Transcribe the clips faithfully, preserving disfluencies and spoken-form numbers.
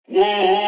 Yeah,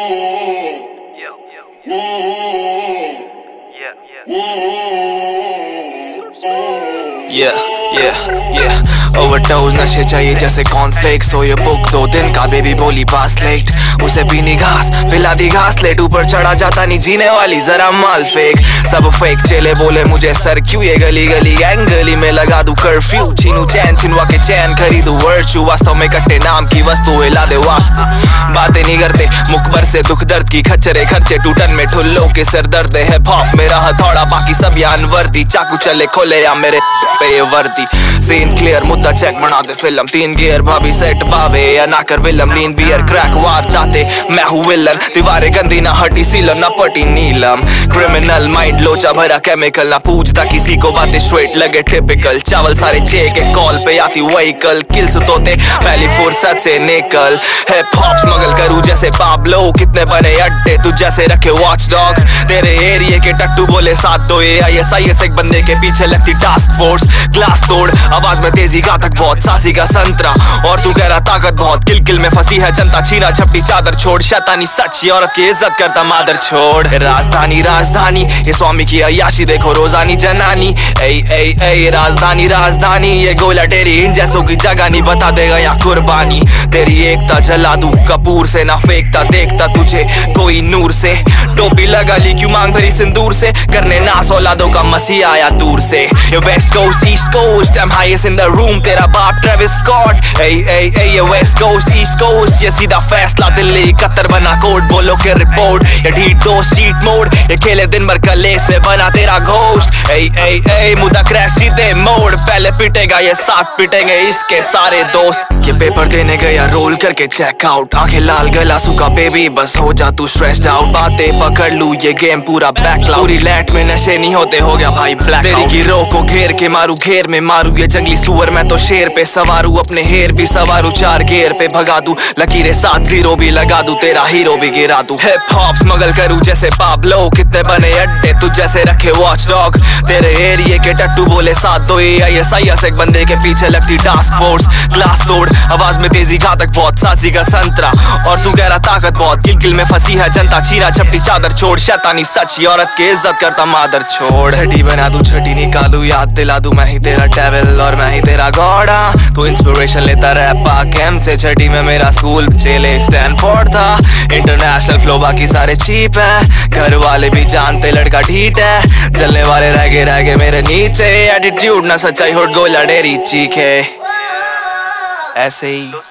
yeah, yeah. Overdose नशे चाहिए जैसे कॉर्नफ्लेक्स हो ये बुक दो दिन का बेबी बोली पास लेट उसे पीनी घास पिला दी घास लेट ऊपर चढ़ा जाता नहीं जीने वाली जरा माल फेक सब फेक चेले बोले मुझे सर क्यों ये गली गली गैंग गली में लगा दूं कर्फ्यू छीनू चैन छिनवा के चैन खरीदू वर्चू वास्तव में कट्टे नाम की वस्तु हिला दे वास्तु बातें नहीं करते मुखबर से दुख दर्द की खच्चरे खर्चे टूटन में ठुल्लो के सिर दर्द है पॉप मेरा हथौड़ा बाकी सब यान वर्दी चाकू चले खोले या मेरे पे वर्दी सीन क्लियर मुद्दा चेक बना दे फिल्म तीन गियर भाभी सेट बावे या ना कर विलम लीन बियर क्रैक वार दाते मैं हूँ विलन दीवारें गंदी ना हटी सीलन ना पटी नीलम क्रिमिनल माइंड लोचा भरा केमिकल ना पूछता किसी को बातें स्ट्रेट लगे टिपिकल चावल सारे चेक के कॉल पे आती व्हीकल किल्स तोते पहली फुर्सत से निकल हिप हॉप स्मगल करूँ जैसे पाब्लो कितने बने अड्डे तू जैसे रखे वॉच डॉग तेरे एरिया के टट्टू बोले साथ दो ए आई एस आई एस एक बंदे के पीछे लगती टास्क फोर्स ग्लास तोड़ आवाज में तेजी घातक बहुत सासी का संतरा और तू कह रहा ताकत बहुत किल किल में फंसी है जनता छीना छपटी चादर छोड़ शैतानी सच्ची औरत की इज्जत करता मादर छोड़ राजधानी राजधानी ये स्वामी की अयाशी देखो रोजानी जनानी ए ए ए राजधानी राजधानी ये गोला टेरी इन जैसों की जगह नहीं बता देगा या कुर्बानी तेरी एकता जला दूं कपूर से ना फेंकता देखता तुझे कोई नूर से टोपी लगा ली क्यों मांग भरी सिंदूर से करने नास औलादों का मसीहा आया दूर से ये west coast east coast I'm highest in the room तेरा बाप ट्रेविस स्कॉट ए ए ए ये वेस्ट कोस्ट ईस्ट कोस्ट ये सीधा फैसला दिल्ली कतर बना कोड बोलो के रिपोर्ट ये ढीठ दोस्त चीट मोड ये खेले दिन भर कलेस में बना तेरा घोस्ट ए ए ए मुद्दा क्रैश सीधे मोड़ पहले पिटेगा ये साथ पिटेंगे इसके सारे दोस्त ये पेपर देने गया रोल करके चेक आउट आंखें लाल गला सूखा बेबी बस हो जा तू स्ट्रेस्ड आउट बातें पकड़ लूं ये गेम पूरा बैकलॉग पूरी लैट में नशे नहीं होते हो गया भाई ब्लैक तेरी गिरोह को घेर के मारू घेर में मारू ये जंगली सुअर मैं तो शेर पे सवारू अपने हेर भी सवारू चार गेर पे भगा दूं लकीरें सात जीरो भी लगा दूं तेरा हीरो भी गिरा दूं हिप हॉप स्मगल करूं जैसे पाब्लो कितने बने अड्डे तू जैसे रखे वॉच डॉग तेरे एरिया के टट्टू बोले साथ दो ए आई एस आई एस एक बंदे के पीछे लगती टास्क फोर्स ग्लास तोड़ आवाज में तेजी घातक बहुत सासी का संतरा और तू कह रहा ताकत बहुत किल किल में फंसी है जनता छीना छपटी चादर छोड़ शैतानी सच्ची औरत की इज्जत करता मादर छोड़ छठी बना दूं छठी निकालू याद दिला दूं मैं ही तेरा डेविल और मैं ही तेरा गॉड तू इंस्पिरेशन लेता रैप कैम से छठी में मेरा स्कूल चले स्टैनफोर्ड था इंटरनेशनल फ्लो बाकी सारे चीप है घर वाले भी जानते लड़का ढीठ है जलने वाले रह गए रह गए मेरे नीचे एटीट्यूड ना सच्चाई होट गोला डेरी चीखे ऐसे ही